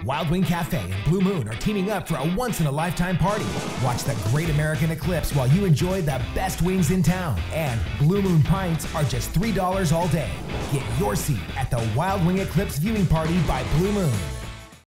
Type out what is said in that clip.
Wild Wing Cafe and Blue Moon are teaming up for a once-in-a-lifetime party. Watch the Great American Eclipse while you enjoy the best wings in town. And Blue Moon Pints are just $3 all day. Get your seat at the Wild Wing Eclipse viewing party by Blue Moon.